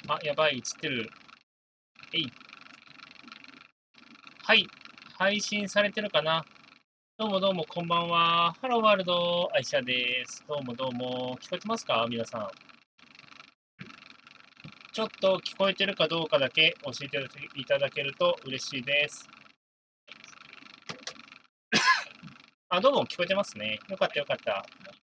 あ、やばい、映ってる。えい。はい。配信されてるかな。どうもどうも、こんばんは。ハローワールド、アイシャです。どうもどうも。聞こえてますか皆さん。ちょっと聞こえてるかどうかだけ教えていただけると嬉しいです。あ、どうも聞こえてますね。よかったよかった。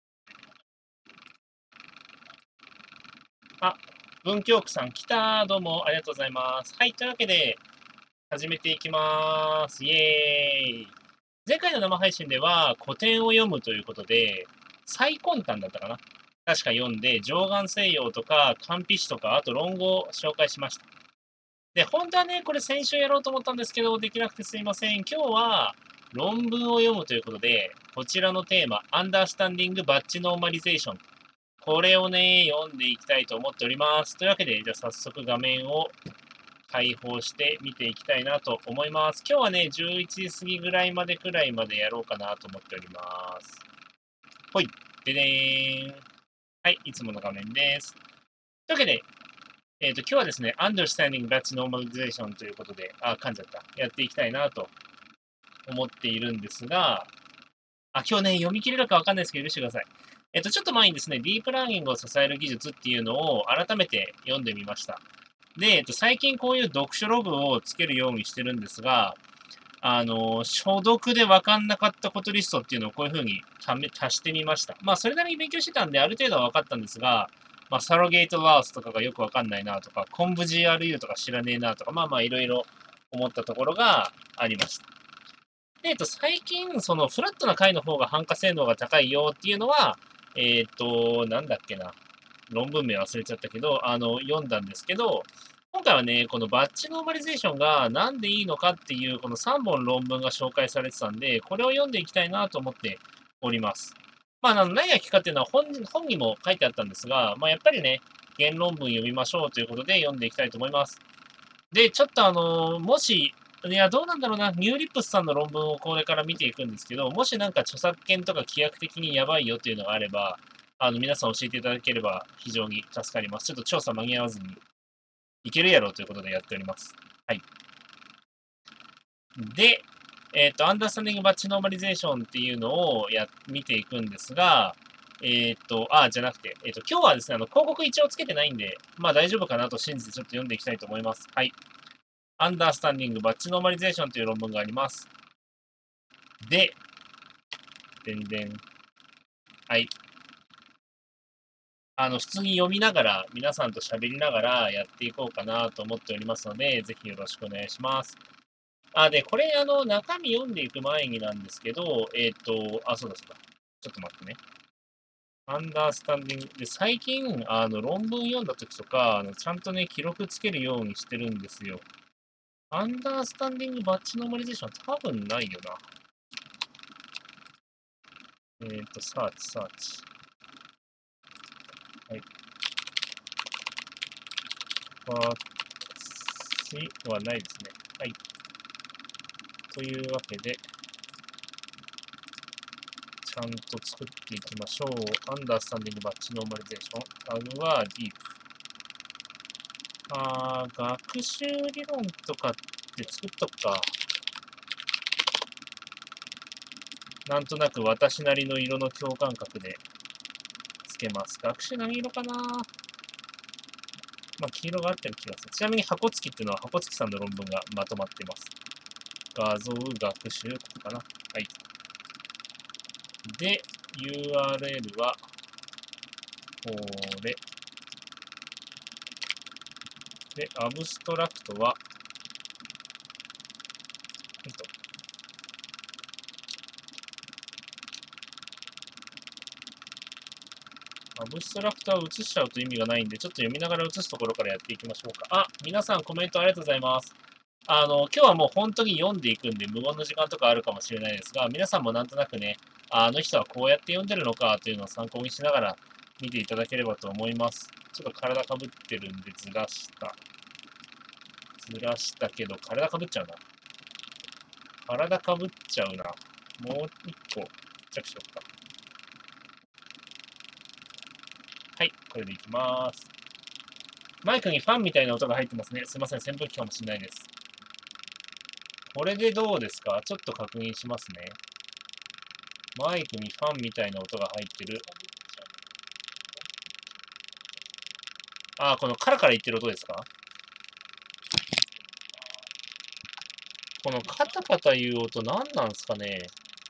あ、文京区さん来た。どうもありがとうございます。はい、というわけで、始めていきます。イエーイ。前回の生配信では古典を読むということで、最根端だったかな確か読んで、上岸西洋とか漢筆史とか、あと論語を紹介しました。で、本当はね、これ先週やろうと思ったんですけど、できなくてすいません。今日は論文を読むということで、こちらのテーマ、Understanding Batch Normalization。これをね、読んでいきたいと思っております。というわけで、じゃあ早速画面を開放して見ていきたいなと思います。今日はね、11時過ぎぐらいまでやろうかなと思っております。ほい。ででーん。はい、いつもの画面です。というわけで、今日はですね、Understanding Batch Normalization ということで、噛んじゃった。やっていきたいなと思っているんですが、今日ね、読み切れるかわかんないですけど、許してください。ちょっと前にですね、ディープラーニングを支える技術っていうのを改めて読んでみました。で、最近こういう読書ログをつけるようにしてるんですが、所読で分かんなかったことリストっていうのをこういう風に足してみました。まあ、それなりに勉強してたんで、ある程度は分かったんですが、まあ、サロゲートラウスとかがよく分かんないなとか、コンブ GRU とか知らねえなとか、まあまあいろいろ思ったところがありました。で、最近、そのフラットな回の方が反価性能が高いよっていうのは、なんだっけな。論文名忘れちゃったけど、読んだんですけど、今回はね、このバッチノーマリゼーションがなんでいいのかっていう、この3本論文が紹介されてたんで、これを読んでいきたいなと思っております。まあ、何が聞くかっていうのは本にも書いてあったんですが、まあ、やっぱりね、原論文読みましょうということで読んでいきたいと思います。で、ちょっともし、いや、どうなんだろうな、ニューリップスさんの論文をこれから見ていくんですけど、もしなんか著作権とか規約的にやばいよっていうのがあれば、皆さん教えていただければ非常に助かります。ちょっと調査間に合わずにいけるやろうということでやっております。はい。で、Understanding Batch Normalization っていうのを見ていくんですが、じゃなくて、今日はですね、広告一応つけてないんで、まあ大丈夫かなと信じてちょっと読んでいきたいと思います。はい。Understanding Batch Normalization という論文があります。で、でんでん。はい。普通に読みながら、皆さんと喋りながらやっていこうかなと思っておりますので、ぜひよろしくお願いします。で、これ、中身読んでいく前になんですけど、そうだそうだ。ちょっと待ってね。アンダースタンディング。で、最近、論文読んだ時とか、ちゃんとね、記録つけるようにしてるんですよ。アンダースタンディングバッチノーマリゼーション多分ないよな。サーチ、サーチ。はい。バッチはないですね。はい。というわけで、ちゃんと作っていきましょう。アンダースタンディングバッチノーマリゼーション。タグはディープ。学習理論とかって作っとくか。なんとなく私なりの色の共感覚でつけます。学習何色かな。まあ、黄色があってる気がする。ちなみに、箱付きっていうのは、箱付きさんの論文がまとまってます。画像学習、ここかな。はい。で、URL は、これ。で、アブストラクトは、アブストラクトは映しちゃうと意味がないんで、ちょっと読みながら映すところからやっていきましょうか。皆さんコメントありがとうございます。今日はもう本当に読んでいくんで、無言の時間とかあるかもしれないですが、皆さんもなんとなくね、あの人はこうやって読んでるのかというのを参考にしながら見ていただければと思います。ちょっと体かぶってるんでずらした。ずらしたけど、体かぶっちゃうな。体かぶっちゃうな。もう一個、着しよっか。はい、これでいきます。 マイクにファンみたいな音が入ってますね。すいません、扇風機かもしれないです。これでどうですか？ちょっと確認しますね。マイクにファンみたいな音が入ってる。あ、このカラカラ言ってる音ですか？このカタカタいう音何なんですかね？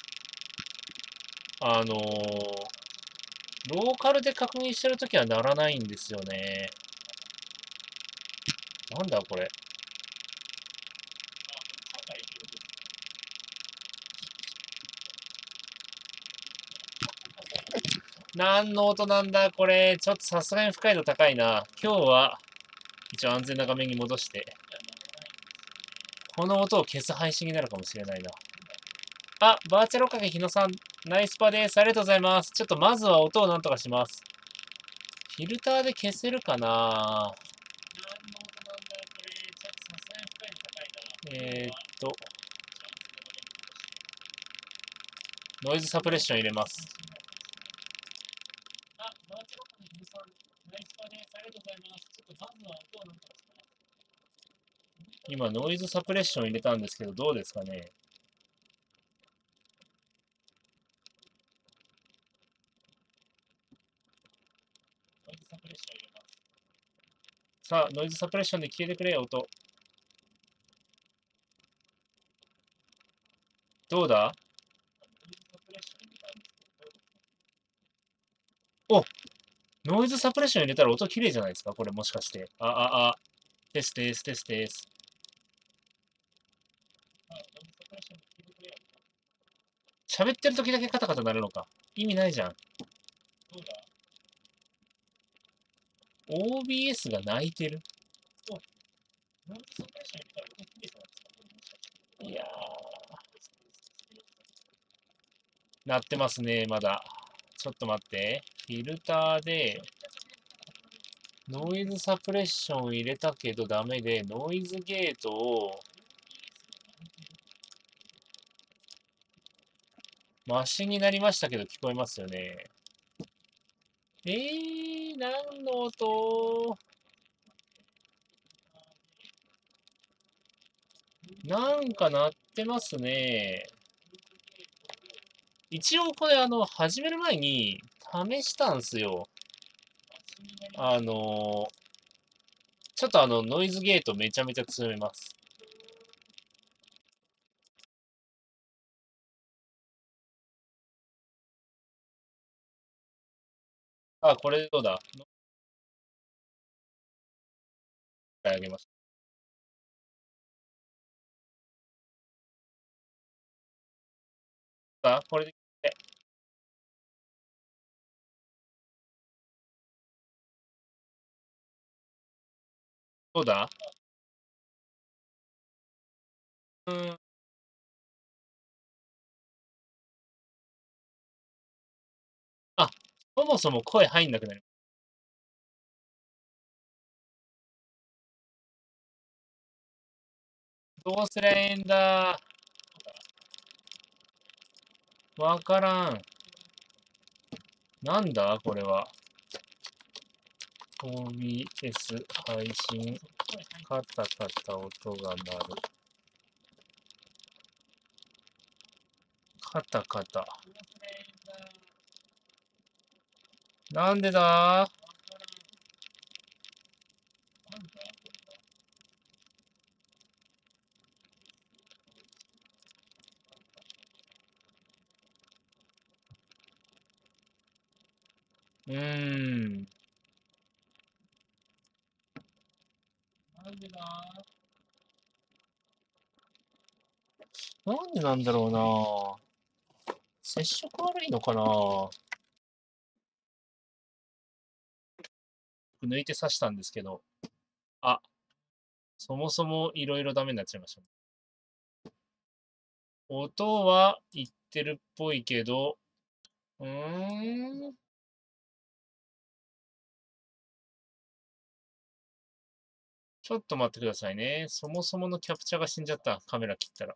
ローカルで確認してるときは鳴らないんですよね。なんだこれ。何の音なんだこれ。ちょっとさすがに深い度高いな。今日は一応安全な画面に戻して、この音を消す配信になるかもしれないな。あ、バーチャルおかげ日野さん、ナイスパです。ありがとうございます。ちょっとまずは音をなんとかします。フィルターで消せるかな？と、ノイズサプレッション入れます。あ、バーチャルおかげ日野さん、ナイスパです。ありがとうございます。ちょっとまずは音をなんとかします。今、ノイズサプレッション入れたんですけど、どうですかね？ノイズサプレッション入れます。さあ、ノイズサプレッションで消えてくれ、音。どうだ？お、ノイズサプレッション入れたら音綺麗じゃないですか？これもしかして。ですですですです。喋ってる時だけカタカタなるのか。意味ないじゃん。OBS が泣いてる。いや鳴ってますね、まだ。ちょっと待って。フィルターで、ノイズサプレッション入れたけどダメで、ノイズゲートを、マシになりましたけど聞こえますよね。何の音？なんか鳴ってますね。一応これ始める前に試したんすよ。あの、ちょっとノイズゲートめちゃめちゃ強めます。あ、これどうだ？あげました。これで、どうだ？うーん。あ、そもそも声入んなくなる。どうすりゃええんだ？わからん。なんだこれは。OBS 配信、カタカタ音が鳴る。カタカタ。なんでだ？うーん。なんでだ？なんでなんだろうな。接触悪いのかな。抜いて刺したんですけど、あ、そもそもいろいろダメになっちゃいました。音は言ってるっぽいけど、うーん。ちょっと待ってくださいね。そもそものキャプチャーが死んじゃった。カメラ切ったら。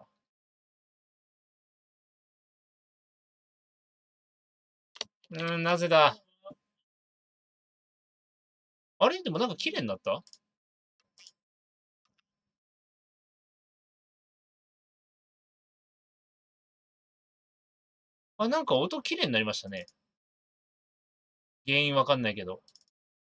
なぜだ？ あれでもなんか綺麗になった？あ、なんか音綺麗になりましたね。原因わかんないけど。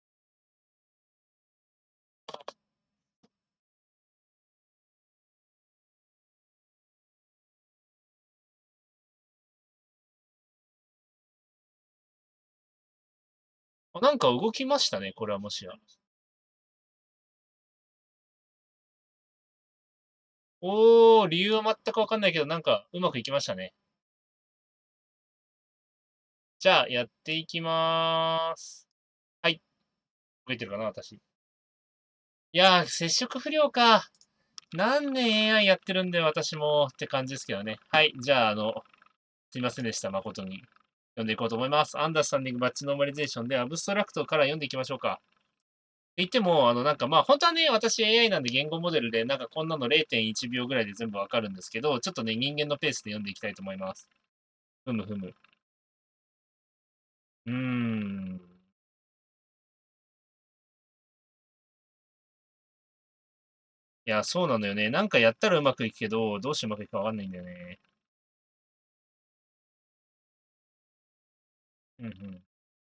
あ、なんか動きましたね、これはもしや。おー、理由は全くわかんないけど、なんかうまくいきましたね。じゃあ、やっていきまーす。はい。動いてるかな、私。いやー、接触不良か。何年 AI やってるんで、私もって感じですけどね。はい。じゃあ、すいませんでした。誠に。読んでいこうと思います。アンダースタンディングバッチノーマリゼーションでアブストラクトから読んでいきましょうか。言っても、なんかまあ、本当はね、私 AI なんで言語モデルで、なんかこんなの0.1秒ぐらいで全部わかるんですけど、ちょっとね、人間のペースで読んでいきたいと思います。ふむふむ。うーん。いや、そうなのよね。なんかやったらうまくいくけど、どうしてうまくいくかわかんないんだよね。うんうん。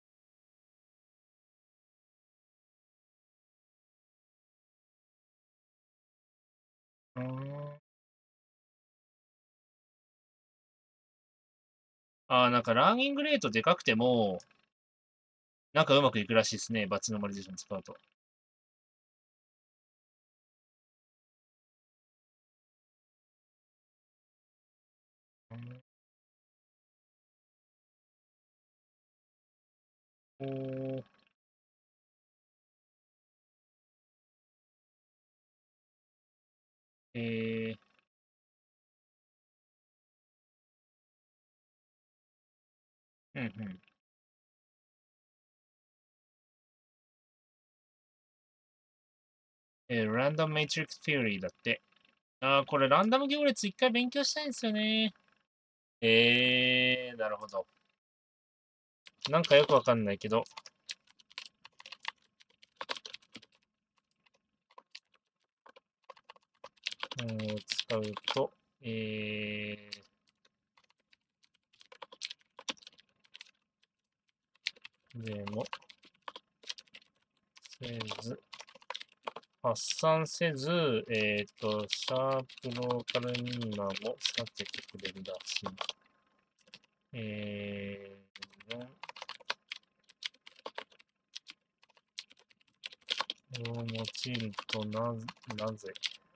うーん。なんかラーニングレートでかくても、なんかうまくいくらしいですね。バッチノーマリゼーション使うと。うん。おー、えうんうん。ランダムメイトリックスフィオリーだって。これランダム行列一回勉強したいんですよね。なるほど。なんかよくわかんないけど、使うと、でも、せず、発散せず、シャープローカルミニマも避けてくれるらしい。を用いるとなぜ、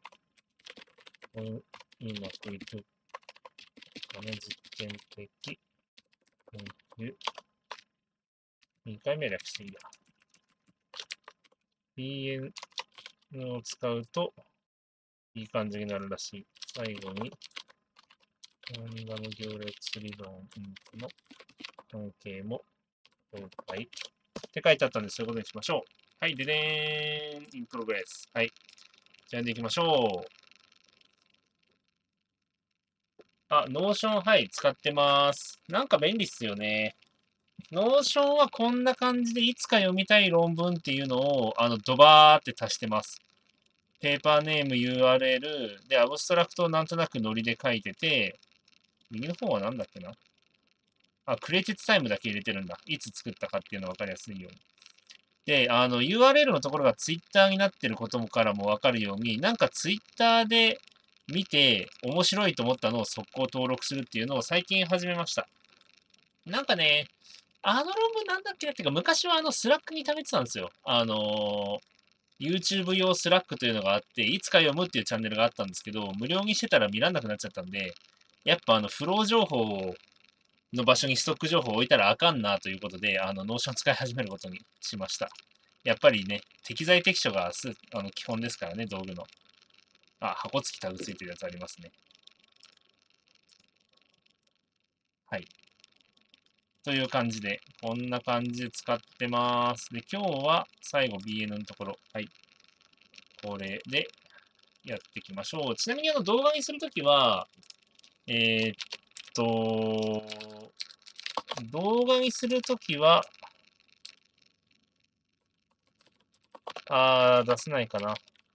うまくいくかね、実験的研究。2回目略していいや。BN を使うといい感じになるらしい。最後に、ランダム行列理論の関係も了解。って書いてあったんで、そういうことにしましょう。はい、ででーん、インプログレス。はい。じゃあ読んでいきましょう。ノーション、はい、使ってます。なんか便利っすよね。ノーションはこんな感じで、いつか読みたい論文っていうのを、ドバーって足してます。ペーパーネーム、URL、で、アブストラクトをなんとなくノリで書いてて、右の方は何だっけな。クリエイティブタイムだけ入れてるんだ。いつ作ったかっていうの分かりやすいように。で、URL のところが Twitter になってることもからも分かるように、なんか Twitter で見て面白いと思ったのを速攻登録するっていうのを最近始めました。なんかね、論文なんだっけっていうか、昔はスラックに貯めてたんですよ。YouTube 用スラックというのがあって、いつか読むっていうチャンネルがあったんですけど、無料にしてたら見らんなくなっちゃったんで、やっぱフロー情報の場所にストック情報を置いたらあかんなということで、ノーション使い始めることにしました。やっぱりね、適材適所が基本ですからね、道具の。箱付きタグ付いてるやつありますね。はい。という感じで、こんな感じで使ってます。で、今日は最後 BN のところ。はい。これでやっていきましょう。ちなみに動画にするときは、えーっと、動画にするときは、 出せないかな。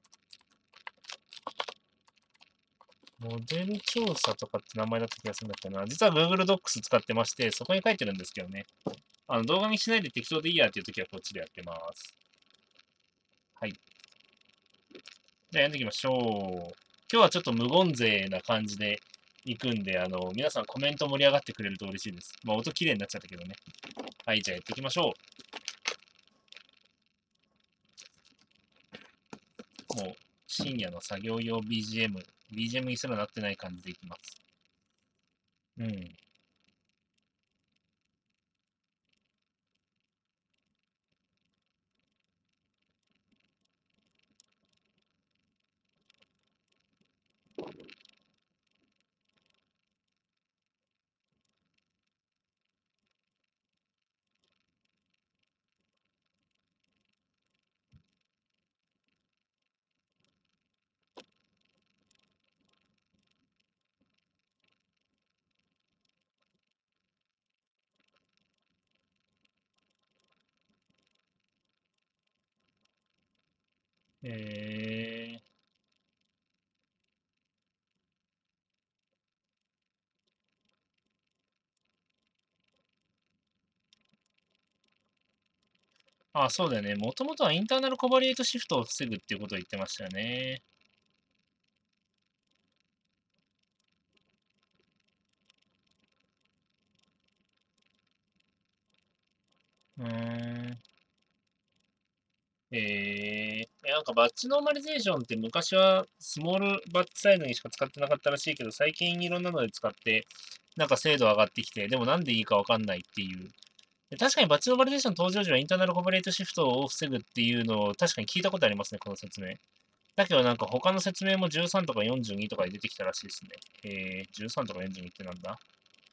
モデル調査とかって名前だった気がするんだけどな。実は Google Docs 使ってまして、そこに書いてるんですけどね。動画にしないで適当でいいやっていう時はこっちでやってます。はい。じゃあ読んでいきましょう。今日はちょっと無言勢な感じで行くんで、皆さんコメント盛り上がってくれると嬉しいです。まあ、音綺麗になっちゃったけどね。はい、じゃあやっていきましょう。もう、深夜の作業用 BGM にすらなってない感じでいきます。うん。えそうだよね。もともとはインターナルコバリエイトシフトを防ぐっていうことを言ってましたよね。うーん。なんかバッチノーマリゼーションって昔はスモールバッチサイズにしか使ってなかったらしいけど、最近いろんなので使って、なんか精度上がってきて、でもなんでいいかわかんないっていう。確かにバッチノーマリゼーション登場時はインターナルコバリエイトシフトを防ぐっていうのを確かに聞いたことありますね、この説明。だけどなんか他の説明も13とか42とかで出てきたらしいですね。13とか42ってなんだ？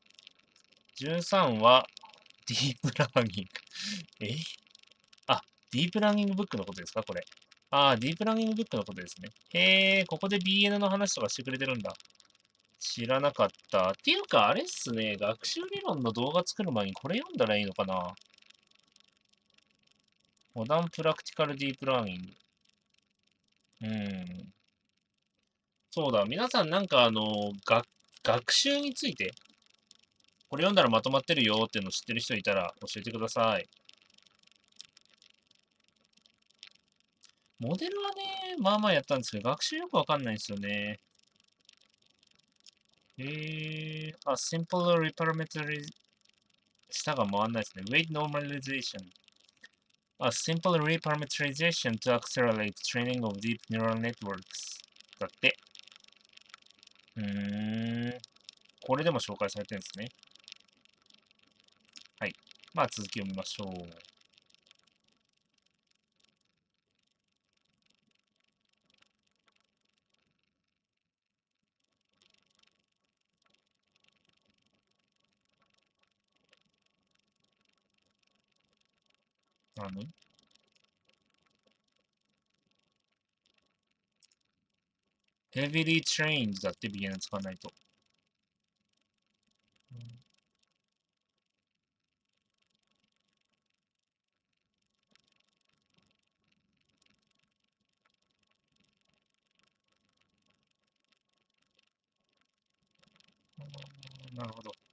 13 はディープラーニング。えあ、ディープラーニングブックのことですかこれ。ディープラーニングブックのことですね。へえ、ここで BN の話とかしてくれてるんだ。知らなかった。っていうか、あれっすね。学習理論の動画作る前にこれ読んだらいいのかな。モダンプラクティカルディープラーニング。うん。そうだ。皆さんなんか学習について、これ読んだらまとまってるよっていうの知ってる人いたら教えてください。モデルはね、まあまあやったんですけど、学習よくわかんないんですよね。simple reparameterization 下が回んないですね。Weight normalization. A simple reparameterization to accelerate training of deep neural networks. だって。これでも紹介されてるんですね。はい。まあ続きを見ましょう。何 ?heavily trained だって BN 使わないと。なるほど。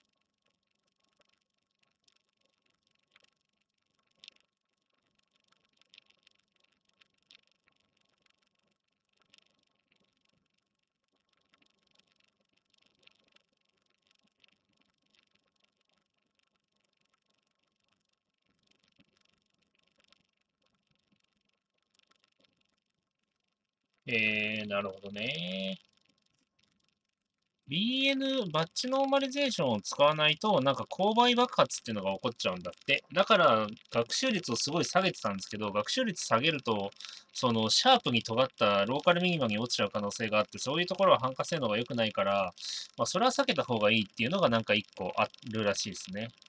なるほどね。BN、バッチノーマリゼーションを使わないと、なんか勾配爆発っていうのが起こっちゃうんだって。だから、学習率をすごい下げてたんですけど、学習率下げると、シャープに尖ったローカルミニマに落ちちゃう可能性があって、そういうところは反化性能が良くないから、まあ、それは避けた方がいいっていうのがなんか一個あるらしいですね。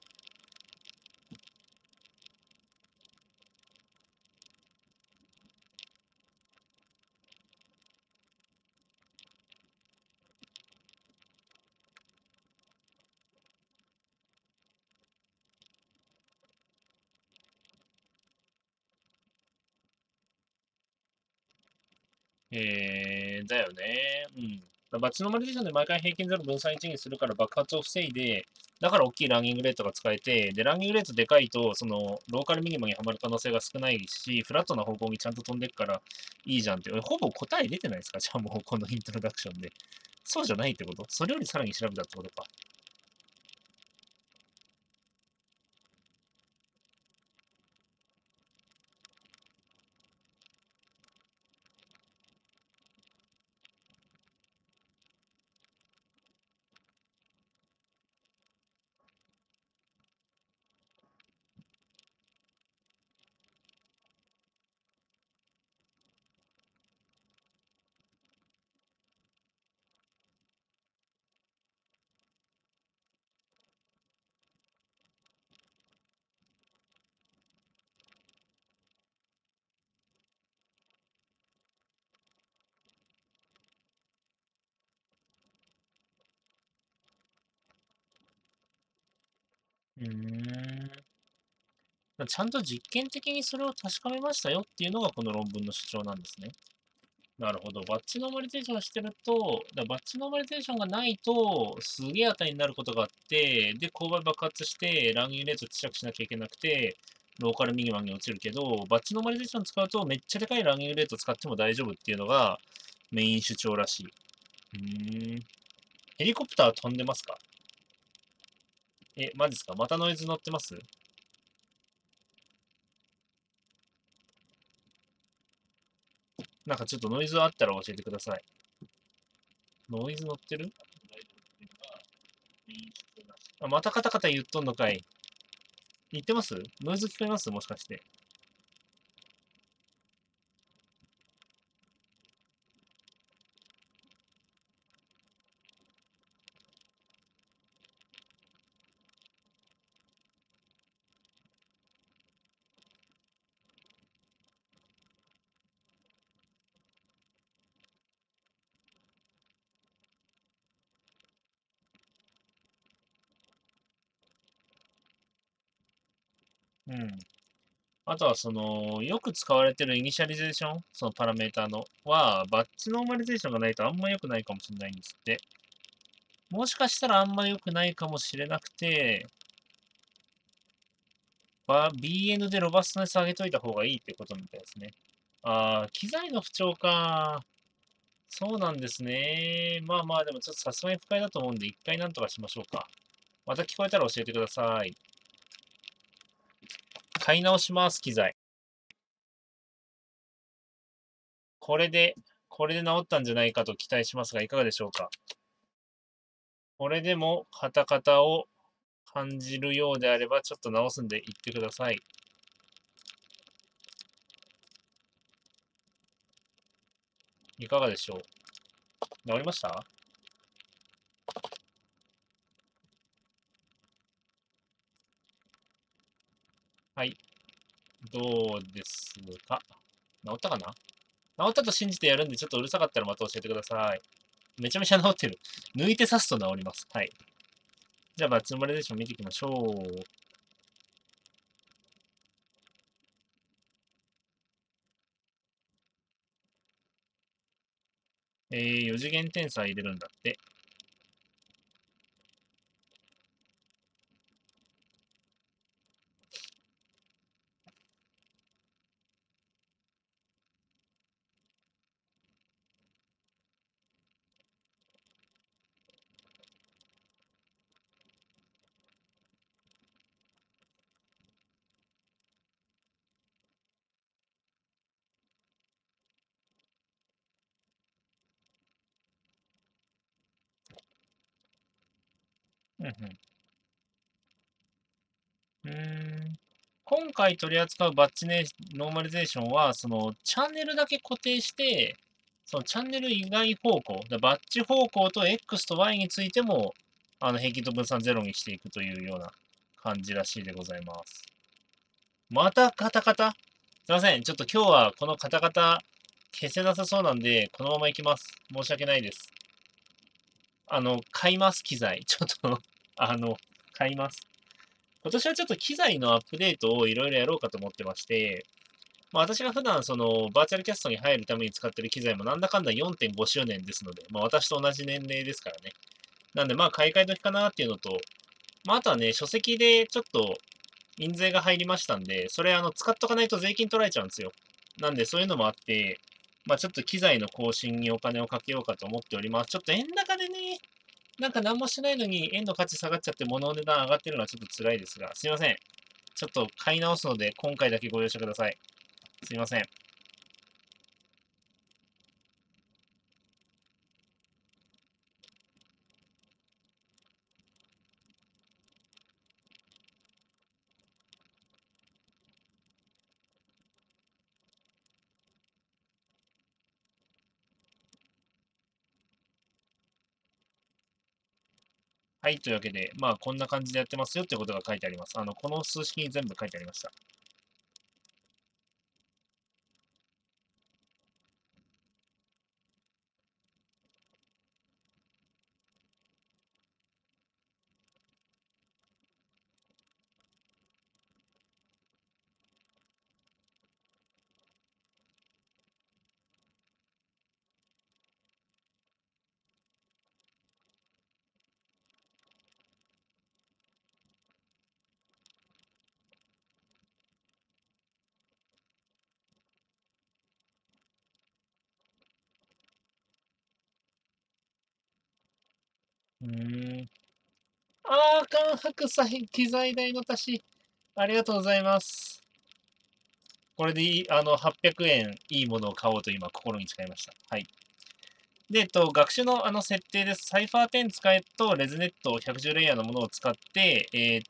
だよね。うん。バッチノーマリゼーションで毎回平均ゼロ分散1にするから爆発を防いで、だから大きいランニングレートが使えて、で、ランニングレートでかいと、その、ローカルミニマにはまる可能性が少ないし、フラットな方向にちゃんと飛んでくからいいじゃんって。ほぼ答え出てないですか？じゃあもうこのイントロダクションで。そうじゃないってこと？それよりさらに調べたってことか。うーん。ちゃんと実験的にそれを確かめましたよっていうのがこの論文の主張なんですね。なるほど。バッチノーマリゼーションしてると、バッチノーマリゼーションがないと、すげえ値になることがあって、で、勾配爆発して、ランニングレートちっちゃくしなきゃいけなくて、ローカルミニマムに落ちるけど、バッチノーマリゼーション使うと、めっちゃでかいランニングレート使っても大丈夫っていうのが、メイン主張らしい。ヘリコプター飛んでますか？マジですか？またノイズ乗ってます？なんかちょっとノイズあったら教えてください。ノイズ乗ってる？あ、またカタカタ言っとんのかい。言ってます？ノイズ聞こえます？もしかして。うん。あとは、よく使われてるイニシャリゼーション、そのパラメータのは、バッチノーマリゼーションがないとあんま良くないかもしれないんですって。もしかしたらあんま良くないかもしれなくて、BN でロバストネス上げといた方がいいってことみたいですね。機材の不調か。そうなんですね。まあまあ、でもちょっとさすがに不快だと思うんで、一回なんとかしましょうか。また聞こえたら教えてください。買い直します、機材。これで、これで治ったんじゃないかと期待しますが、いかがでしょうか。これでもカタカタを感じるようであれば、ちょっと直すんで言ってください。いかがでしょう？治りました？はい。どうですか？治ったかな？治ったと信じてやるんで、ちょっとうるさかったらまた教えてください。めちゃめちゃ治ってる。抜いて刺すと治ります。はい。じゃあ、バッチのバリデーション見ていきましょう。4次元転差入れるんだって。うんうん。今回取り扱うバッチネノーマリゼーションは、チャンネルだけ固定して、そのチャンネル以外方向、バッチ方向と X と Y についても、平均と分散ゼロにしていくというような感じらしいでございます。またカタカタ？すいません。ちょっと今日はこのカタカタ消せなさそうなんで、このまま行きます。申し訳ないです。買います、機材。ちょっと買います。今年はちょっと機材のアップデートをいろいろやろうかと思ってまして、 まあ、私が普段そのバーチャルキャストに入るために使ってる機材もなんだかんだ4.5周年ですので、まあ、私と同じ年齢ですからね。なんでまあ買い替え時かなっていうのと、まあ、あとはね、書籍でちょっと印税が入りましたんで、それ使っとかないと税金取られちゃうんですよ。なんでそういうのもあって、まあちょっと機材の更新にお金をかけようかと思っております。ちょっと円高でね、なんか何もしないのに円の価値下がっちゃって物の値段上がってるのはちょっと辛いですが、すいません。ちょっと買い直すので、今回だけご容赦ください。すいません。はい、というわけで、まあこんな感じでやってますよってことが書いてあります。この数式に全部書いてありました。うーん。間白菜、機材代の足し。ありがとうございます。これで800円いいものを買おうと今心に誓いました。はい。で、学習の設定です。サイファー10使えと、レズネット110レイヤーのものを使って、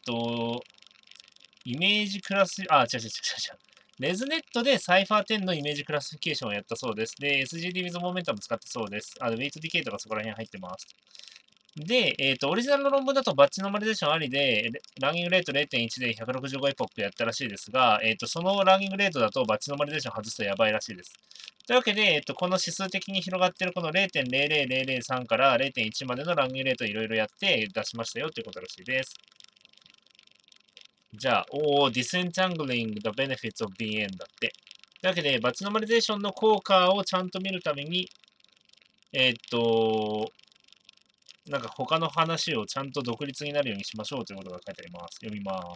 イメージクラス、違う違う違う違う。レズネットでサイファー10のイメージクラシフィケーションをやったそうです。で、SGD with Momentum 使ったそうです。ウェイトディケイとかそこら辺入ってます。で、オリジナルの論文だとバッチノーマリゼーションありで、ランニングレート0.1で165エポックやったらしいですが、そのランニングレートだとバッチノーマリゼーション外すとやばいらしいです。というわけで、この指数的に広がっているこの0.00003から0.1までのランニングレートをいろいろやって出しましたよということらしいです。じゃあ、disentangling the benefits of being n だって。というわけで、バッチノーマリゼーションの効果をちゃんと見るために、えーっと、なんか他の話をちゃんと独立になるようにしましょうということが書いてあります。読みます。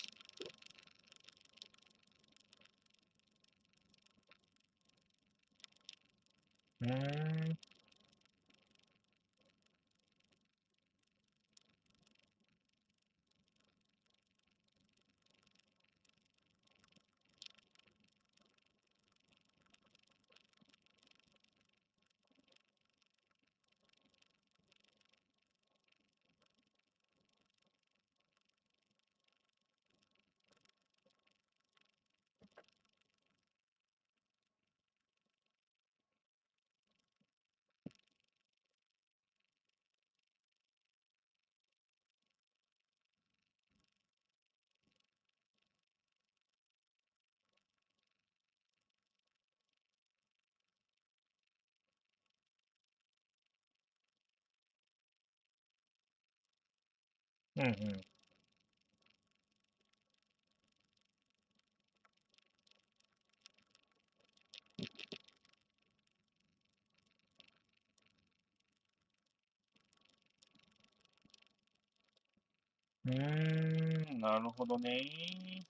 うーん。うんうん。なるほどね。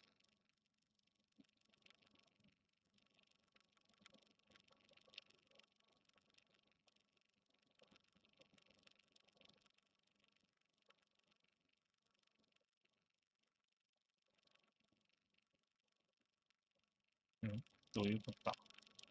うん。どういうことだ。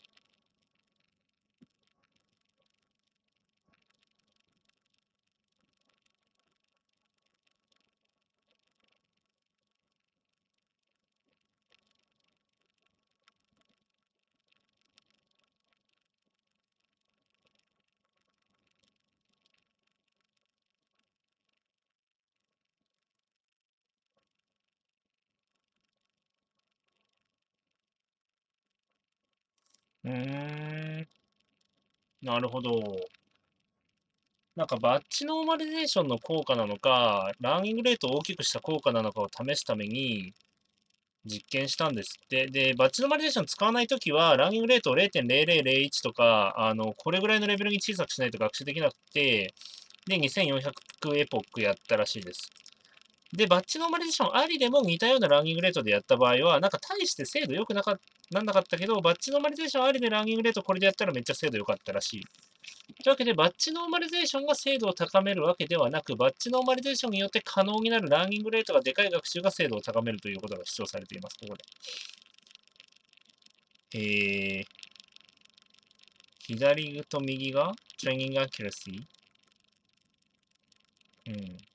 うーん。なるほど。なんかバッチノーマリゼーションの効果なのか、ランニングレートを大きくした効果なのかを試すために、 実験したんですって。で、バッチノーマリゼーション使わないときは、ランニングレートを0.0001とか、これぐらいのレベルに小さくしないと学習できなくて、で、2400エポックやったらしいです。で、バッチノーマリゼーションありでも似たようなランニングレートでやった場合は、なんか大して精度良くなんなかったけど、バッチノーマリゼーションありでランニングレートこれでやったらめっちゃ精度良かったらしい。というわけで、バッチノーマリゼーションが精度を高めるわけではなく、バッチノーマリゼーションによって可能になるランニングレートがでかい学習が精度を高めるということが主張されています、ここで。左と右が Training Accuracy。うん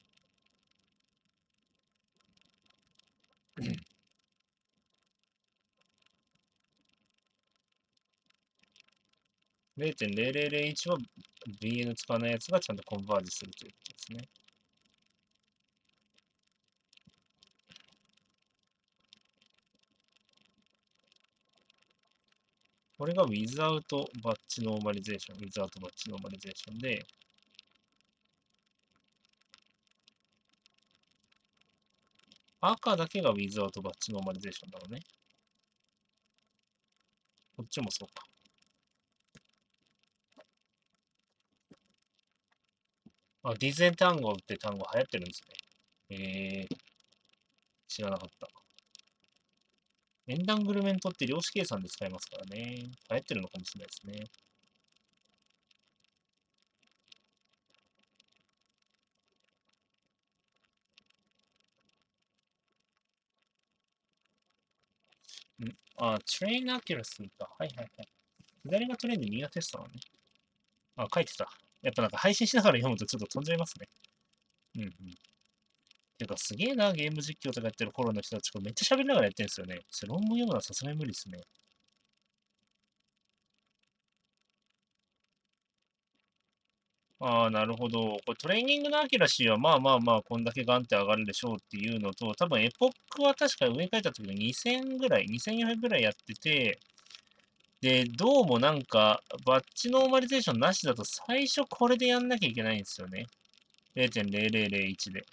。0.0001は BN 使わないやつがちゃんとコンバージするということですね。これが without batch normalization、without batch normalization で、赤だけが without batch normalization だろうね。こっちもそうか。あ、ディゼン単語って単語流行ってるんですね。知らなかった。エンダングルメントって量子計算で使えますからね。流行ってるのかもしれないですね。トレインアキュラシーか。はいはいはい。左がトレインで右がテストなのね。書いてた。やっぱなんか配信しながら読むとちょっと飛んじゃいますね。うんうん。てかすげえな、ゲーム実況とかやってる頃の人たち、これめっちゃ喋りながらやってるんですよね。それ論文読むのはさすがに無理ですね。なるほど。これトレーニングのアキュラシーはまあまあまあ、こんだけガンって上がるでしょうっていうのと、多分エポックは確か上に書いた時の2000ぐらい、2400ぐらいやってて、で、どうもなんか、バッチノーマリゼーションなしだと最初これでやんなきゃいけないんですよね。0.0001で。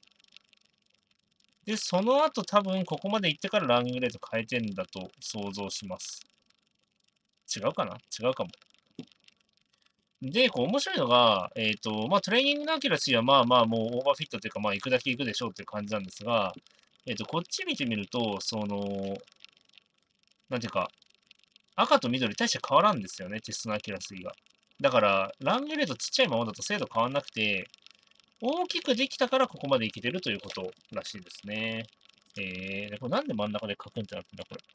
で、その後多分ここまで行ってからラーニングレート変えてんだと想像します。違うかな違うかも。で、こう面白いのが、トレーニングのアキュラシーはまあまあもうオーバーフィットというか、まあ行くだけ行くでしょうっていう感じなんですが、こっち見てみると、なんていうか、赤と緑大して変わらんですよね、テストのアキュラシーが。だから、ラングレートちっちゃいままだと精度変わんなくて、大きくできたからここまでいけてるということらしいですね。これなんで真ん中でカクンってなってんだ、これ。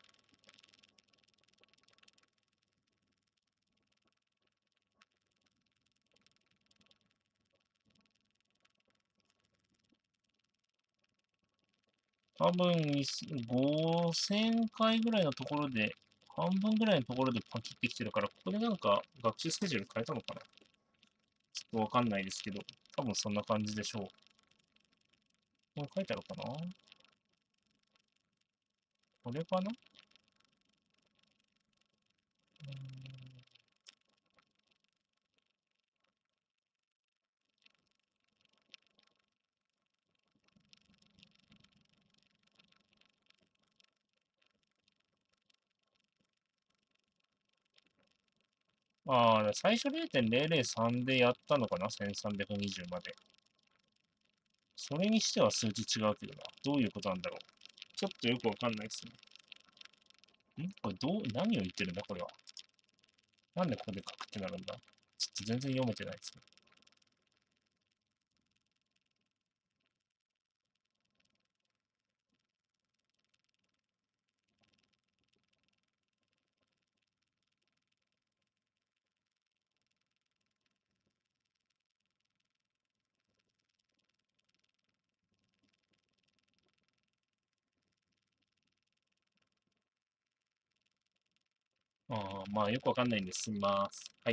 多分、5000回ぐらいのところで、半分ぐらいのところでパキってきてるから、ここでなんか学習スケジュール変えたのかなちょっとわかんないですけど、多分そんな感じでしょう。これ書いてあるかなこれかな最初0.003でやったのかな ?1320 まで。それにしては数字違うけどな。どういうことなんだろう。ちょっとよくわかんないですね。これ何を言ってるんだこれは。なんでここで書くってなるんだちょっと全然読めてないですね。まあよくわかんないんで進みます。はい。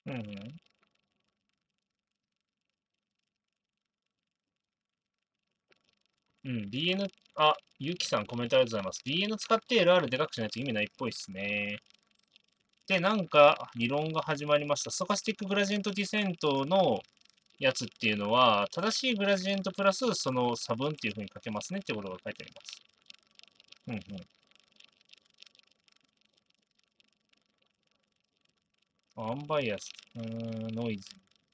うんうん。うん、BN、ゆきさんコメントありがとうございます。BN 使って LR でかくしないと意味ないっぽいですね。で、なんか理論が始まりました。ストカスティックグラジェントディセントのやつっていうのは、正しいグラジェントプラスその差分っていう風に書けますねってことが書いてあります。うんうん。アンバイアス、ノイズ。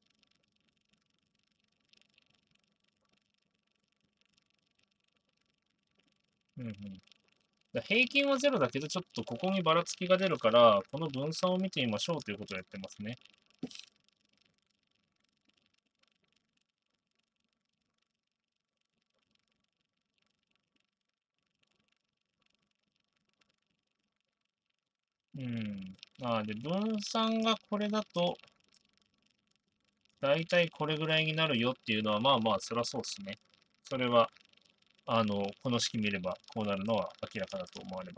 うんうん。平均はゼロだけど、ちょっとここにばらつきが出るから、この分散を見てみましょうということをやってますね。うん。で、分散がこれだと、だいたいこれぐらいになるよっていうのは、まあまあ、そりゃそうですね。それは、この式見ればこうなるのは明らかだと思われます。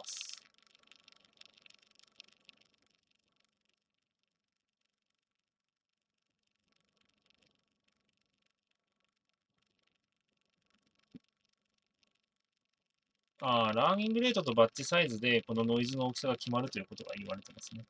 ラーニングレートとバッチサイズでこのノイズの大きさが決まるということが言われてますね。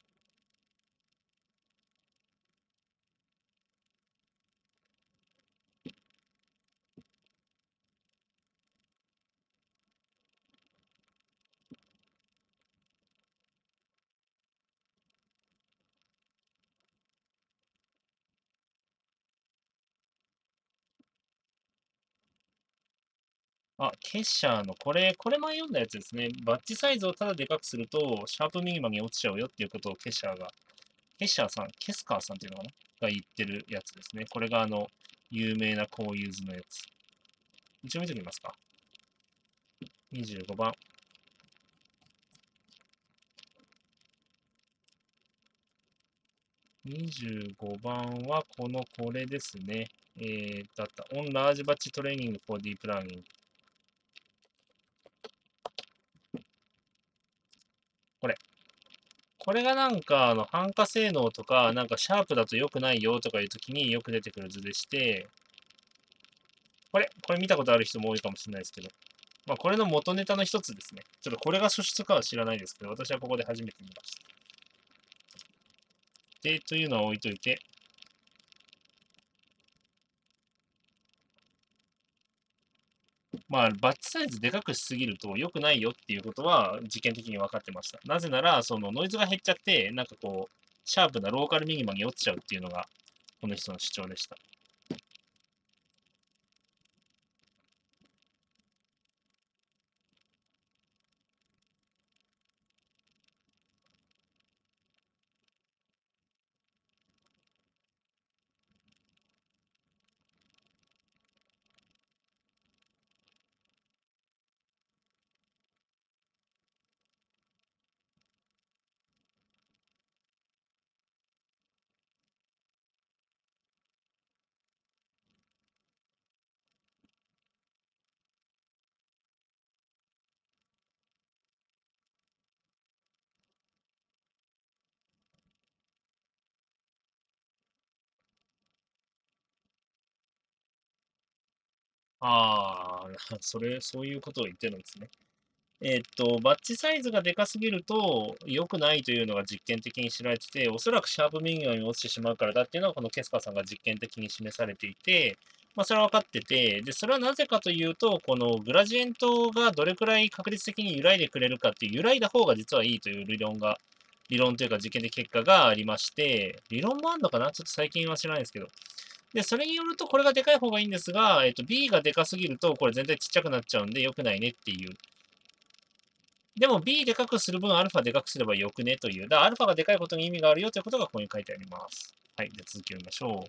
ケッシャーのこれ前読んだやつですね。バッチサイズをただでかくすると、シャープミニマに落ちちゃうよっていうことをケッシャーさん、ケスカーさんっていうのかなが言ってるやつですね。これが有名なこういう図のやつ。一応見てみますか。25番。25番はこれですね。On large batch training for deep learning。これ。これがなんか、反価性能とか、なんかシャープだと良くないよとかいう時によく出てくる図でして、これ見たことある人も多いかもしれないですけど、まあ、これの元ネタの一つですね。ちょっとこれが素質かは知らないですけど、私はここで初めて見ました。で、というのは置いといて、まあ、バッチサイズでかくしすぎると良くないよっていうことは実験的に分かってました。なぜなら、そのノイズが減っちゃって、なんかこう、シャープなローカルミニマに落ちちゃうっていうのが、この人の主張でした。そういうことを言ってるんですね。バッチサイズがでかすぎると良くないというのが実験的に知られてて、おそらくシャープミニマに落ちてしまうからだっていうのは、このケスカさんが実験的に示されていて、まあ、それは分かってて、で、それはなぜかというと、このグラジエントがどれくらい確率的に揺らいでくれるかっていう、揺らいだ方が実はいいという理論というか実験的結果がありまして、理論もあるのかなちょっと最近は知らないですけど。で、それによると、これがでかい方がいいんですが、B がでかすぎると、これ全体ちっちゃくなっちゃうんで、良くないねっていうでも B でかくする分、アルファでかくすればよくねという。だからアルファがでかいことに意味があるよということがここに書いてあります。はい。じゃあ続きを見ましょ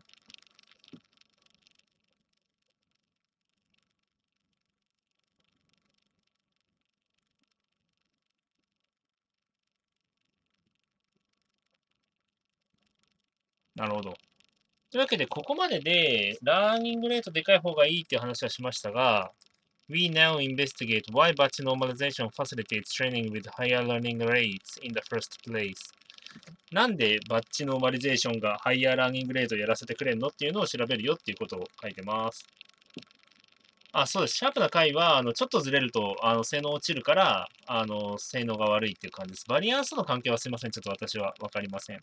う。なるほど。というわけで、ここまでで、ラーニングレートでかい方がいいっていう話はしましたが、We now investigate why batch normalization facilitates training with higher learning rates in the first place. なんでバッチノーマリゼーションがハイヤーラーニングレートやらせてくれんのっていうのを調べるよっていうことを書いてます。あ、そうです。シャープな回は、ちょっとずれると、性能落ちるから、性能が悪いっていう感じです。バリアンスの関係はすいません。ちょっと私はわかりません。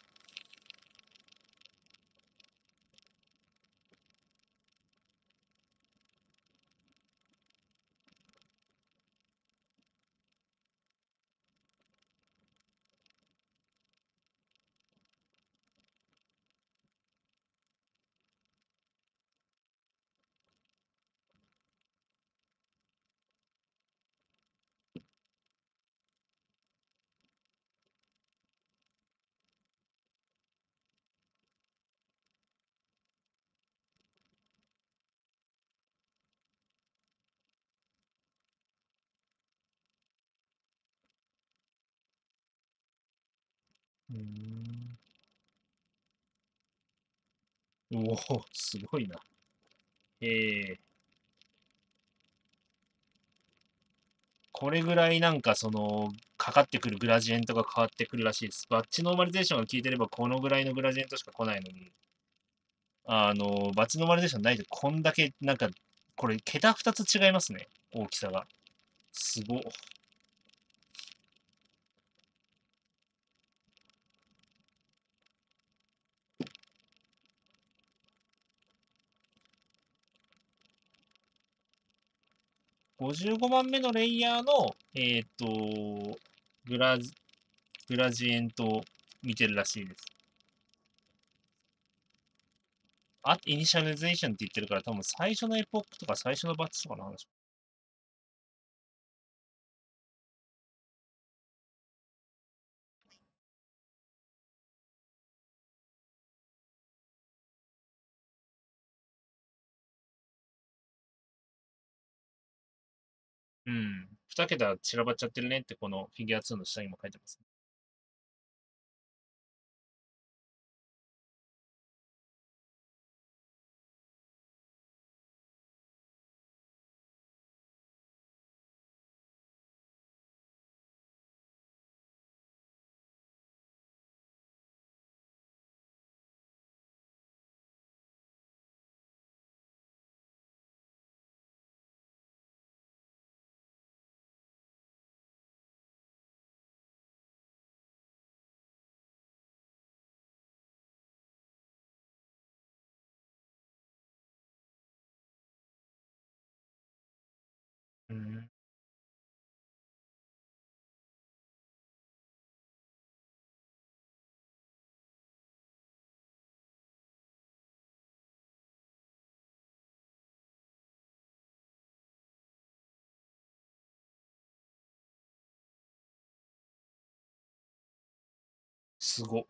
うーん。おお、すごいな。えー、これぐらいなんかかかってくるグラジエントが変わってくるらしいです。バッチノーマリゼーションが効いてればこのぐらいのグラジエントしか来ないのに、バッチノーマリゼーションないとこんだけ、なんか、これ桁2つ違いますね。大きさが。すごっ。55番目のレイヤーの、グラグラジエントを見てるらしいです。イニシャリゼーションって言ってるから多分最初のエポックとか最初のバッチとかの話。うん。2桁散らばっちゃってるねってこのフィギュア2の下にも書いてます。うん。すごっ。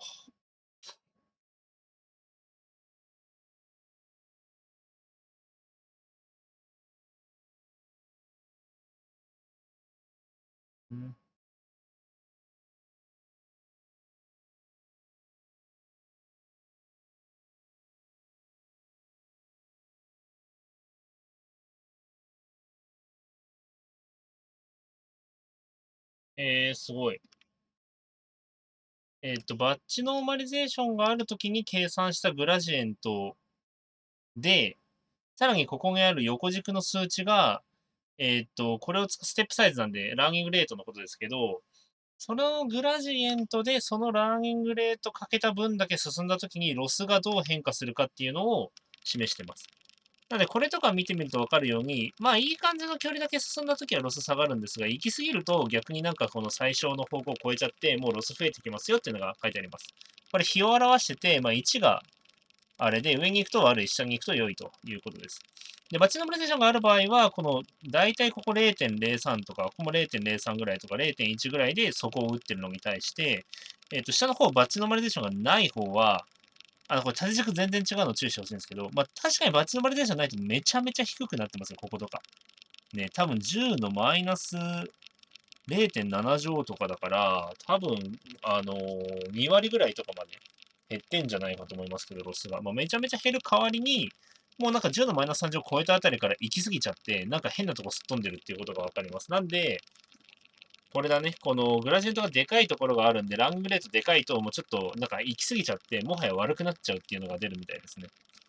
うん。すごい。バッチノーマリゼーションがあるときに計算したグラジエントで、さらにここにある横軸の数値が、これをステップサイズなんで、ラーニングレートのことですけど、そのグラジエントでそのラーニングレートかけた分だけ進んだときにロスがどう変化するかっていうのを示してます。なので、これとか見てみると分かるように、まあ、いい感じの距離だけ進んだときはロス下がるんですが、行き過ぎると逆になんかこの最小の方向を超えちゃって、もうロス増えてきますよっていうのが書いてあります。これ、比を表してて、まあ、1があれで、上に行くと悪い、下に行くと良いということです。で、バッチのプレゼンションがある場合は、この、大体ここ0.03とか、ここも0.03ぐらいとか0.1ぐらいでそこを打ってるのに対して、下の方、バッチノーマリゼーションがない方は、これ縦軸全然違うの注意してほしいんですけど、まあ、確かにバッチノーマリゼーションないとめちゃめちゃ低くなってますよ、こことか。ね、多分10のマイナス0.7乗とかだから、多分、2割ぐらいとかまで減ってんじゃないかと思いますけど、ロスが。まあ、めちゃめちゃ減る代わりに、もうなんか10のマイナス3乗を超えたあたりから行き過ぎちゃって、なんか変なとこすっ飛んでるっていうことがわかります。なんで、 これだね。このグラジェントがでかいところがあるんで、ラングレートでかいと、もうちょっと、なんか行き過ぎちゃって、もはや悪くなっちゃうっていうのが出るみたいですね。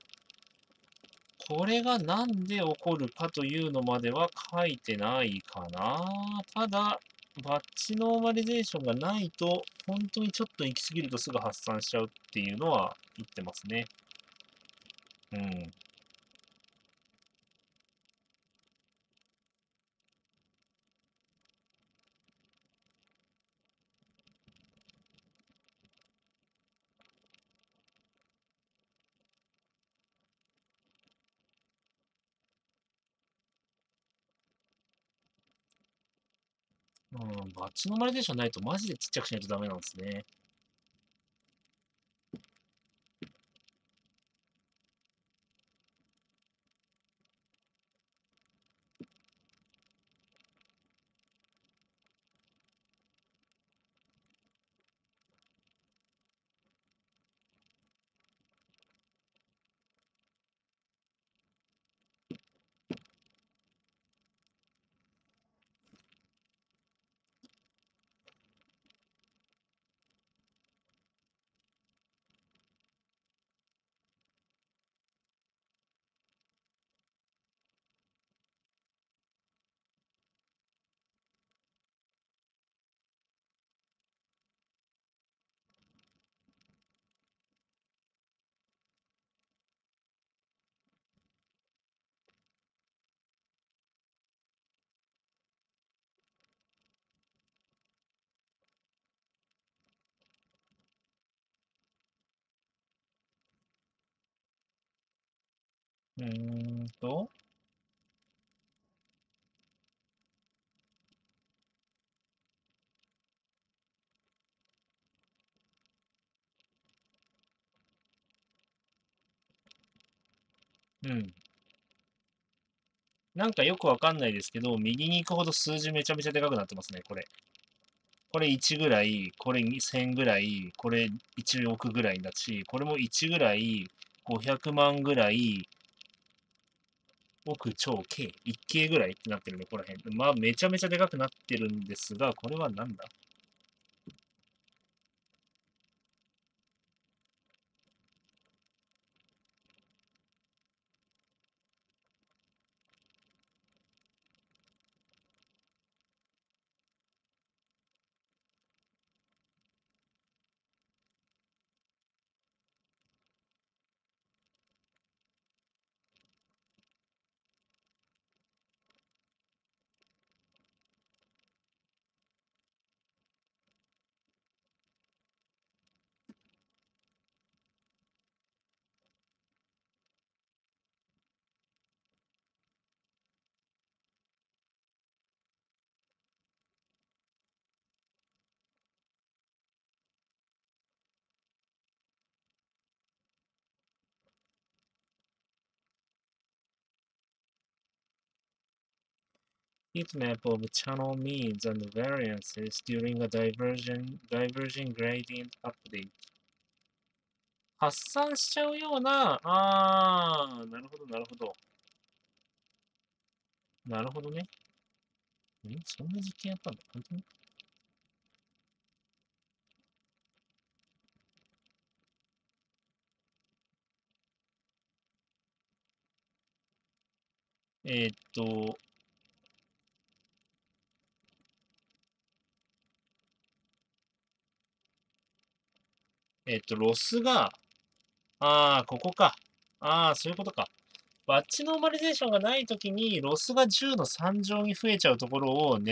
これがなんで起こるかというのまでは書いてないかな。ただ、バッチノーマリゼーションがないと、本当にちょっと行き過ぎるとすぐ発散しちゃうっていうのは言ってますね。うん。うん、バッチノーマリゼーションないとマジでちっちゃくしないとダメなんですね。うーんと、うん。なんかよくわかんないですけど、右に行くほど数字めちゃめちゃでかくなってますね、これ。これ1ぐらい、これ1000ぐらい、これ1億ぐらいだし、これも1ぐらい、500万ぐらい、億超 K、1K ぐらいってなってるね、ここら辺。まあ、めちゃめちゃでかくなってるんですが、これはなんだ？Heatmap of channel means and variances during a diverging gradient update. 発散しちゃうような、なるほど、なるほど。なるほどね。そんな実験やったんだ。本当に？えーっと、ロスが、ここか。そういうことか。バッチノーマリゼーションがないときに、ロスが10の3乗に増えちゃうところを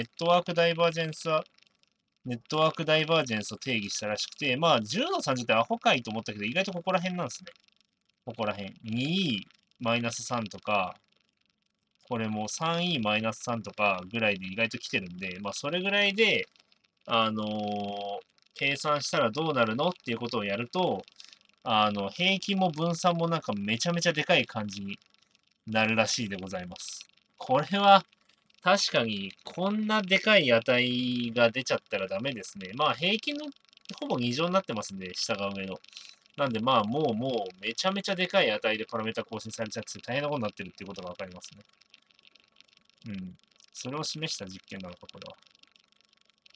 ネットワークダイバージェンスを定義したらしくて、まあ、10の3乗ってアホかいと思ったけど、意外とここら辺なんですね。ここら辺。2E マイナス3とか、これも 3E マイナス3とかぐらいで意外と来てるんで、まあ、それぐらいで、あのー計算したらどうなるのっていうことをやると、平均も分散もなんかめちゃめちゃでかい感じになるらしいでございます。これは確かにこんなでかい値が出ちゃったらダメですね。まあ平均のほぼ2乗になってますんで、下が上の。なんでまあもうめちゃめちゃでかい値でパラメータ更新されちゃって大変なことになってるっていうことがわかりますね。うん。それを示した実験なのか、これは。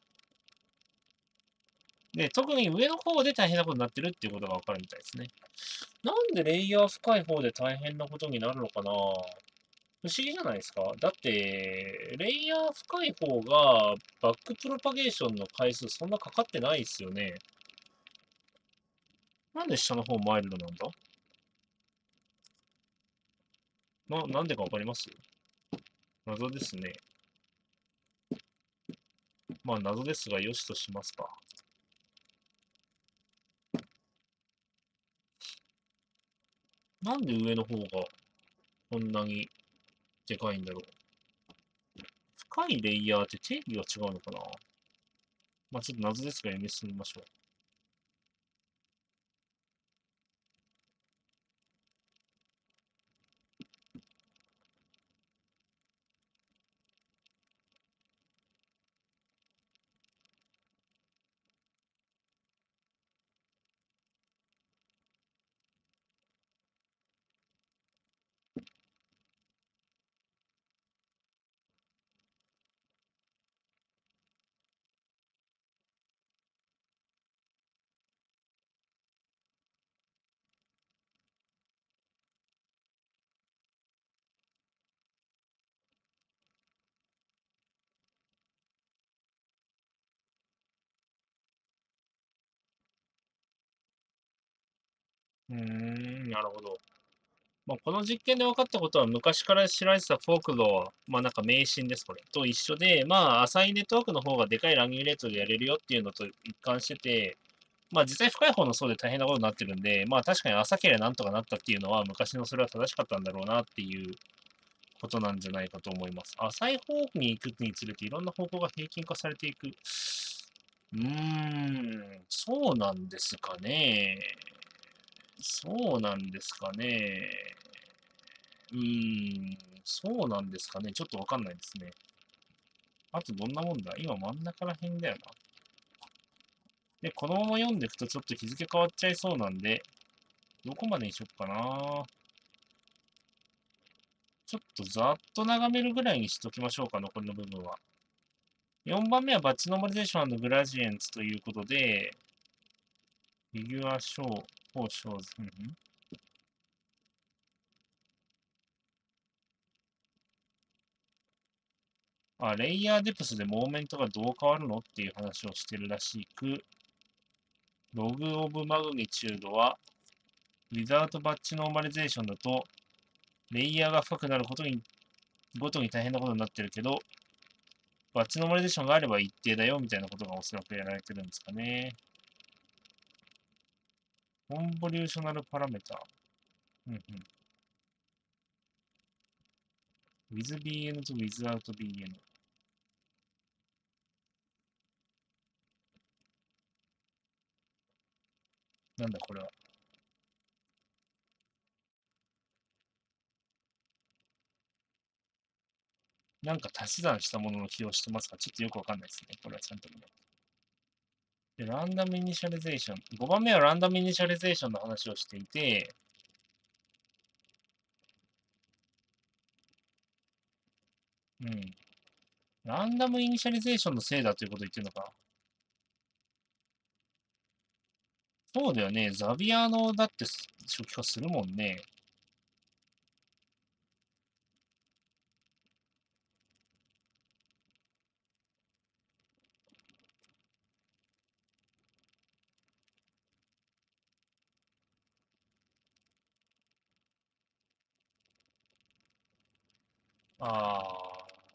で、特に上の方で大変なことになってるっていうことがわかるみたいですね。なんでレイヤー深い方で大変なことになるのかな？不思議じゃないですか？だって、レイヤー深い方がバックプロパゲーションの回数そんなかかってないですよね。なんで下の方マイルドなんだ？なんでかわかります？謎ですね。まあ謎ですが、よしとしますか。なんで上の方がこんなにでかいんだろう。深いレイヤーって定義が違うのかな？まあちょっと謎ですが読み進みましょう。なるほど。まあ、この実験で分かったことは、昔から知られてたフォークドは、まあなんか迷信です、これ。と一緒で、まあ浅いネットワークの方がでかいランニングレートでやれるよっていうのと一貫してて、まあ実際深い方の層で大変なことになってるんで、まあ確かに浅ければなんとかなったっていうのは、昔のそれは正しかったんだろうなっていうことなんじゃないかと思います。浅い方に行くにつれていろんな方向が平均化されていく。そうなんですかね。そうなんですかね。そうなんですかね。ちょっとわかんないですね。あとどんなもんだ？今真ん中ら辺だよな。で、このまま読んでいくとちょっと日付変わっちゃいそうなんで、どこまでにしよっかな。ちょっとざっと眺めるぐらいにしときましょうか、残りの部分は。4番目はバッチノーマリゼーショングラジエンツということで、フィギュアショー、フォーショーズ。レイヤーデプスでモーメントがどう変わるのっていう話をしてるらしく、ログオブマグニチュードは、ウィザードバッチノーマリゼーションだと、レイヤーが深くなるごとに大変なことになってるけど、バッチノーマリゼーションがあれば一定だよみたいなことがおそらくやられてるんですかね。コンボリューショナルパラメータ。うんうん。with BN と without BN。なんだこれは。なんか足し算したものの気をしてますか？ちょっとよくわかんないですね。これはちゃんと見ない。で、ランダムイニシャリゼーション。5番目はランダムイニシャリゼーションの話をしていて、うん。ランダムイニシャリゼーションのせいだということを言ってるのか。そうだよね。ザビアのだって初期化するもんね。あー。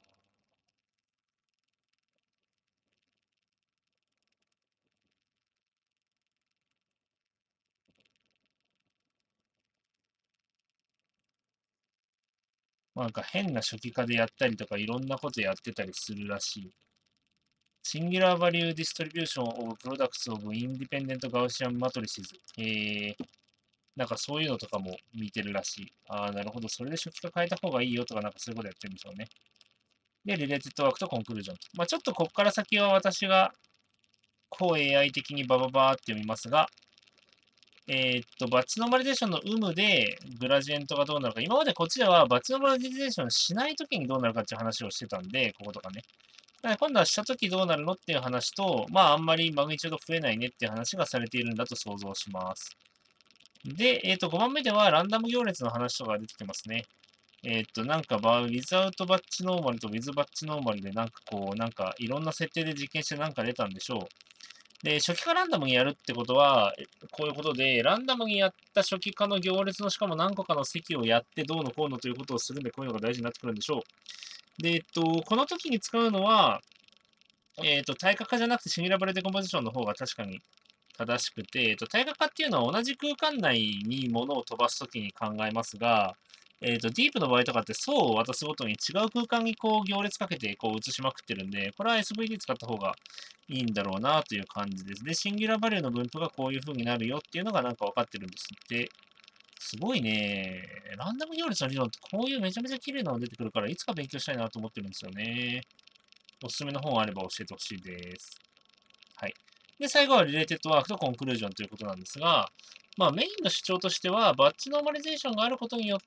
なんか変な初期化でやったりとかいろんなことやってたりするらしい。シンギュラーバリューディストリビューションオブプロダクツオブインディペンデントガウシアンマトリシズ。なんかそういうのとかも見てるらしい。なるほど。それで初期化変えた方がいいよとかなんかそういうことやってるんでしょうね。で、リレーテッドワークとコンクルージョン。まあちょっとこっから先は私がこう AI 的にバババーって読みますが、バッチノーマリゼーションの有無でグラジエントがどうなるか。今までこっちではバッチノーマリゼーションしないときにどうなるかっていう話をしてたんで、こことかね。 だから今度はしたときどうなるのっていう話と、まああんまりマグニチュード増えないねっていう話がされているんだと想像します。で、5番目ではランダム行列の話とかが出てきてますね。なんかwithout バッチノーマルと with バッチノーマルでなんかこう、なんかいろんな設定で実験してなんか出たんでしょう。で、初期化ランダムにやるってことは、こういうことで、ランダムにやった初期化の行列のしかも何個かの席をやってどうのこうのということをするんで、こういうのが大事になってくるんでしょう。で、この時に使うのは、対角化じゃなくてシンギュラブルデコンポジションの方が確かに正しくて、対角化っていうのは同じ空間内に物を飛ばすときに考えますが、ディープの場合とかって層を渡すごとに違う空間にこう行列かけてこう移しまくってるんで、これは SVD 使った方がいいんだろうなという感じです。で、シンギュラバリューの分布がこういう風になるよっていうのがなんか分かってるんですって。すごいね。ランダム行列の理論ってこういうめちゃめちゃ綺麗なの出てくるから、いつか勉強したいなと思ってるんですよね。おすすめの本あれば教えてほしいです。はい。で、最後はリレーテッドワークとコンクルージョンということなんですが、まあ、メインの主張としては、バッチノーマリゼーションがあることによって、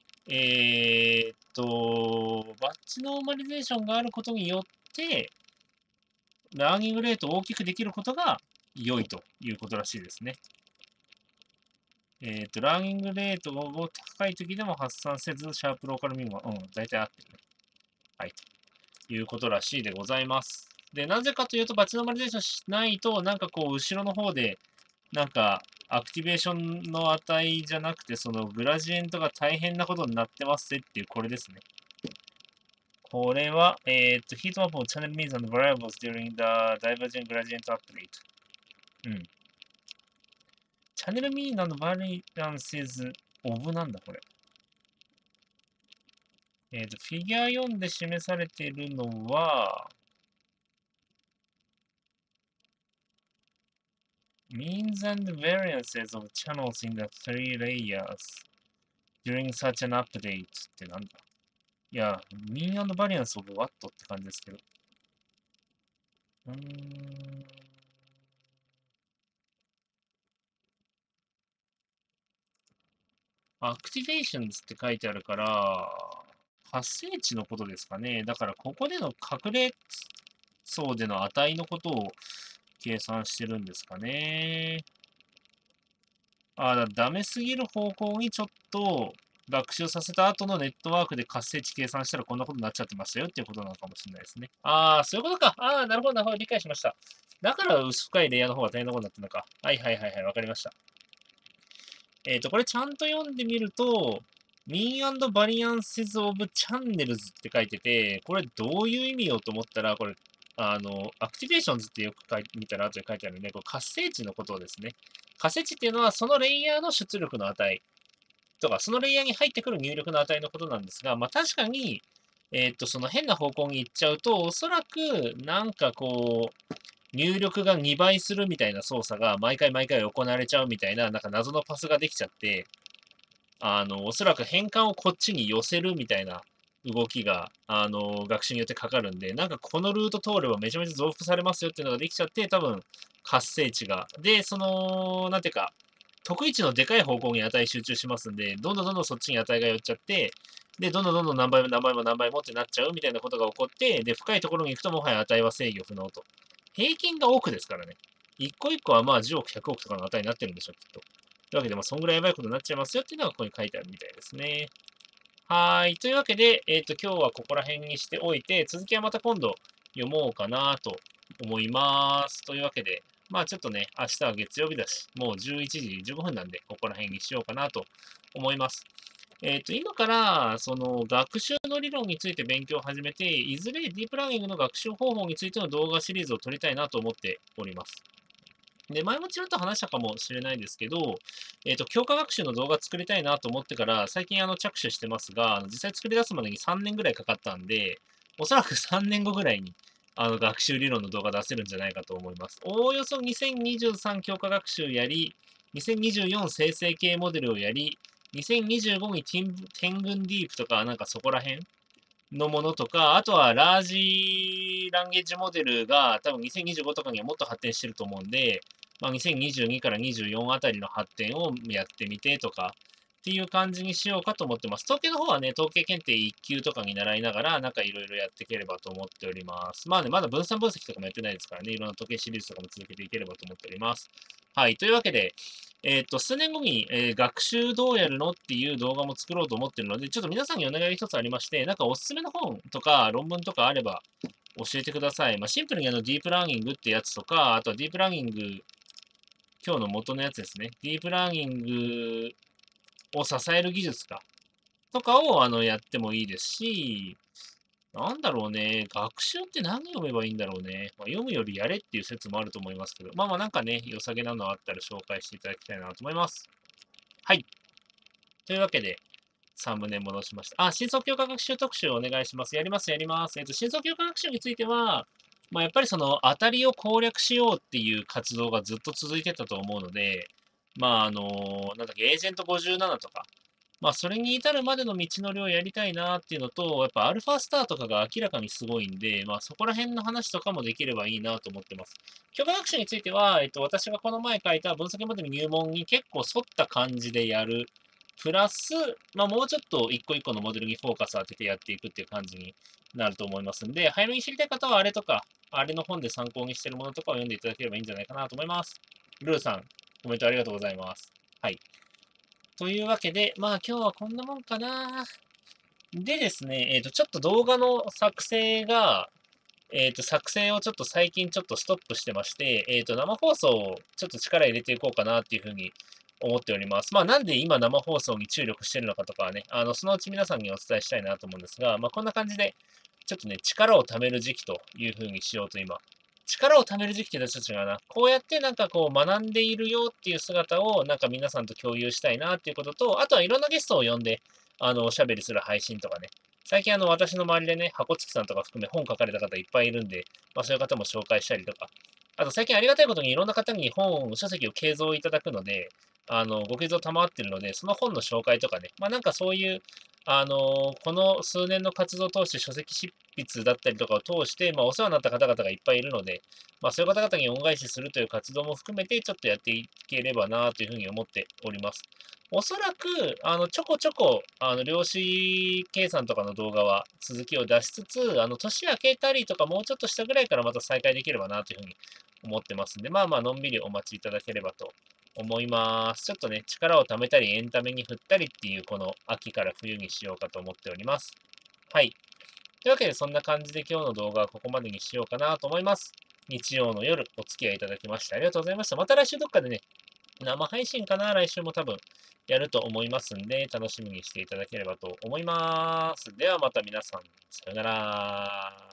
バッチノーマリゼーションがあることによって、ラーニングレートを大きくできることが良いということらしいですね。ラーニングレートを高い時でも発散せず、シャープローカルミンは、大体合ってるね。はい。ということらしいでございます。で、なぜかというと、バッチノーマリゼーションしないと、なんかこう、後ろの方で、なんか、アクティベーションの値じゃなくて、そのグラジエントが大変なことになってますっていう、これですね。これは、ヒートマップをチャンネルミーズ and variables during the divergent gradient update。うん。チャンネルミーズ and variances of なんだ、これ。フィギュア4で示されているのは、means and variances of channels in the three layers during such an update ってなんだいや、mean and variance of what って感じですけど。アクティベーションズって書いてあるから、発生値のことですかね。だからここでの隠れ層での値のことを計算してるんですかね。ダメすぎる方向にちょっと学習させた後のネットワークで活性値計算したらこんなことになっちゃってましたよっていうことなのかもしれないですね。そういうことか。なるほど、なるほど、理解しました。だから薄深いレイヤーの方が大変なことになってるのか。はいはいはいはい、わかりました。これちゃんと読んでみると、Mean and Variances of Channels って書いてて、これどういう意味よと思ったら、これ、アクティベーションズってよく見たら後で書いてあるんで、これ活性値のことですね。活性値っていうのは、そのレイヤーの出力の値とか、そのレイヤーに入ってくる入力の値のことなんですが、まあ確かに、その変な方向に行っちゃうと、おそらく、なんかこう、入力が2倍するみたいな操作が毎回毎回行われちゃうみたいな、なんか謎のパスができちゃって、おそらく変換をこっちに寄せるみたいな動きが、学習によってかかるんで、なんかこのルート通ればめちゃめちゃ増幅されますよっていうのができちゃって、多分、活性値が。で、なんていうか、得位置のでかい方向に値集中しますんで、どんどんどんどんそっちに値が寄っちゃって、で、どんどんどんどん何倍も何倍も何倍もってなっちゃうみたいなことが起こって、で、深いところに行くともはや値は制御不能と。平均が多くですからね。一個一個はまあ10億、100億とかの値になってるんでしょう、きっと。というわけで、まあ、そんぐらいやばいことになっちゃいますよっていうのがここに書いてあるみたいですね。はい。というわけで、今日はここら辺にしておいて、続きはまた今度読もうかなと思います。というわけで、まあちょっとね、明日は月曜日だし、もう11時15分なんで、ここら辺にしようかなと思います。今から、その学習の理論について勉強を始めて、いずれディープラーニングの学習方法についての動画シリーズを撮りたいなと思っております。で、前もちらっと話したかもしれないですけど、強化学習の動画作りたいなと思ってから、最近着手してますが、実際作り出すまでに3年ぐらいかかったんで、おそらく3年後ぐらいに、学習理論の動画出せるんじゃないかと思います。おおよそ2023強化学習やり、2024生成系モデルをやり、2025に天群ディープとか、なんかそこら辺のものとか、あとはラージランゲージモデルが多分2025とかにはもっと発展してると思うんで、まあ、2022から24あたりの発展をやってみてとか、 っていう感じにしようかと思ってます。統計の方はね、統計検定1級とかに習いながら、なんかいろいろやっていければと思っております。まあね、まだ分散分析とかもやってないですからね、いろんな統計シリーズとかも続けていければと思っております。はい。というわけで、数年後に、学習どうやるのっていう動画も作ろうと思ってるので、ちょっと皆さんにお願いが一つありまして、なんかおすすめの本とか論文とかあれば教えてください。まあ、シンプルにディープラーニングってやつとか、あとはディープラーニング、今日の元のやつですね。ディープラーニングを支える技術とかをやってもいいですし、なんだろうね、学習って何読めばいいんだろうね。まあ、読むよりやれっていう説もあると思いますけど、まあまあなんかね、良さげなのあったら紹介していただきたいなと思います。はい。というわけで、サムネ戻しました。あ、深層教科学習特集お願いします。やります、やります。深層教科学習については、まあ、やっぱりその当たりを攻略しようっていう活動がずっと続いてたと思うので、まあ、なんだっけ、エージェント57とか、まあ、それに至るまでの道のりをやりたいなっていうのと、やっぱアルファスターとかが明らかにすごいんで、まあ、そこら辺の話とかもできればいいなと思ってます。教科学習については、私がこの前書いた分析モデル入門に結構沿った感じでやる。プラス、まあ、もうちょっと一個一個のモデルにフォーカス当ててやっていくっていう感じになると思いますんで、早めに知りたい方はあれとか、あれの本で参考にしているものとかを読んでいただければいいんじゃないかなと思います。ルーさん、コメントありがとうございます。はい。というわけで、まあ今日はこんなもんかな。でですね、ちょっと動画の作成が、作成をちょっと最近ちょっとストップしてまして、生放送をちょっと力入れていこうかなっていうふうに思っております。まあ、なんで今生放送に注力してるのかとかはね、そのうち皆さんにお伝えしたいなと思うんですが、まあ、こんな感じで、ちょっとね、力を貯める時期というふうにしようと今、力を貯める時期って言うとちょっと違うな。こうやってなんかこう学んでいるよっていう姿をなんか皆さんと共有したいなっていうことと、あとはいろんなゲストを呼んで、おしゃべりする配信とかね、最近私の周りでね、箱月さんとか含め本書かれた方いっぱいいるんで、まあそういう方も紹介したりとか、あと最近ありがたいことにいろんな方に書籍を継続いただくので、ご寄贈賜ってるので、その本の紹介とかね、まあなんかそういう、この数年の活動を通して書籍執筆だったりとかを通して、まあお世話になった方々がいっぱいいるので、まあそういう方々に恩返しするという活動も含めて、ちょっとやっていければなというふうに思っております。おそらく、ちょこちょこ、量子計算とかの動画は続きを出しつつ、年明けたりとかもうちょっとしたぐらいからまた再開できればなというふうに思ってますんで、まあまあ、のんびりお待ちいただければと思います。ちょっとね、力を貯めたり、エンタメに振ったりっていう、この秋から冬にしようかと思っております。はい。というわけで、そんな感じで今日の動画はここまでにしようかなと思います。日曜の夜、お付き合いいただきましてありがとうございました。また来週どっかでね、生配信かな来週も多分やると思いますんで、楽しみにしていただければと思います。ではまた皆さん、さよなら。